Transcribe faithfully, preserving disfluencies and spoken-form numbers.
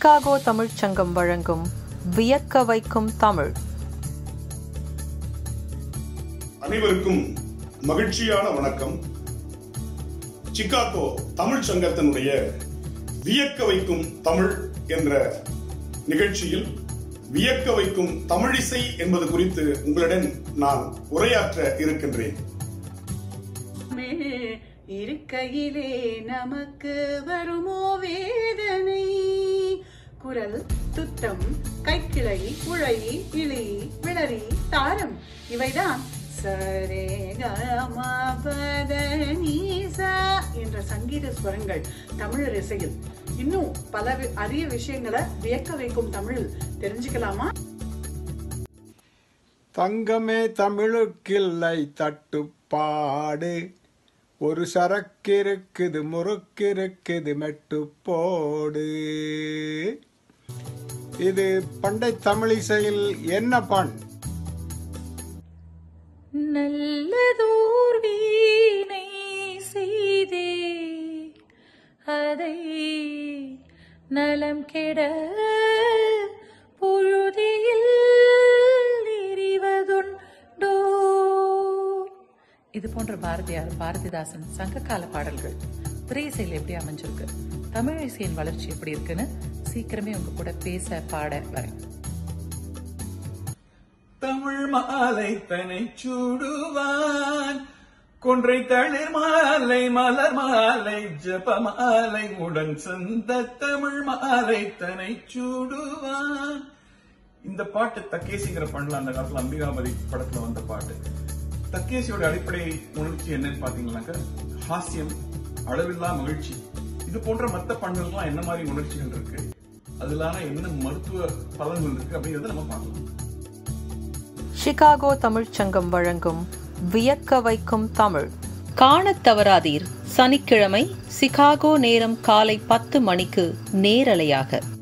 Chicago தமிழ்ச் சங்கம் வழங்கும் வியக்க வைக்கும் தமிழ். அனைவருக்கும் மகிழ்ச்சியான வணக்கம். சிகாகோ தமிழ்ச் சங்கத்தினுடைய வியக்க வைக்கும் தமிழ் என்ற நிகழ்ச்சியில் வியக்க வைக்கும் தமிழிசை என்பது குறித்து உங்களுடன் நான் உரையாற்ற இருக்கின்றேன். இருக்கையிலே நமக்கு வருமோ வேதனை, குரல் துத்தம் கைக்கிளை உழை இழி விளரி தாரம் இவைதான் சரேகமபதநீசா என்ற சங்கீத ஸ்வரங்கள் தமிழர் இசையில். இன்னும் பல அரிய விஷயங்களை வியக்க வைக்கும் தமிழில் தெரிஞ்சுக்கலாமா? தங்கமே தமிழுக்கில்லை தட்டுப்பாடு, ஒரு சரக்கிருக்குது முறுக்கிருக்குது மெட்டு போடு. இது பண்டை தமிழிசையில் என்ன பண்? நல்லதோர் வீணை செய்தே அதை நலம் கெட பொழுதில் எறிவதுண்டோ. இது போன்ற பாரதியார், பாரதிதாசன் சங்ககால பாடல்கள் திரையிசையில் எப்படி அமைஞ்சிருக்கு, தமிழ் இசையின் வளர்ச்சி எப்படி இருக்குன்னு சீக்கிரமே உங்க கூட பேச பாட வரேன். தமிழ் மாலை தனை சூடுவான், கொன்றை தளிர் மாலை மலர் மாலை ஜப மாலை உடன் சந்த தமிழ் மாலை தனை சூடுவான். இந்த பாட்டு தக்கேசிங்கிற பண்ணல அந்த காலத்துல அம்பிகாபதி படத்துல வந்த பாட்டு. தக்கேசியோட அடிப்படை உணர்ச்சி என்னன்னு பாத்தீங்கன்னாக்க ஹாஸ்யம், அளவில்லா மகிழ்ச்சி. இது போன்ற மற்ற பண்புகள்லாம் என்ன மாதிரி உணர்ச்சிகள் இருக்கு, அதனால என்ன மருத்துவ பலன்கள் இருக்கு அப்படிங்கறத நம்ம பார்க்கலாம். சிகாகோ தமிழ்ச் சங்கம் வழங்கும் வியக்க வைக்கும் தமிழ். காணத் தவறாதீர். சனிக்கிழமை சிகாகோ நேரம் காலை பத்து மணிக்கு நேரலையாக.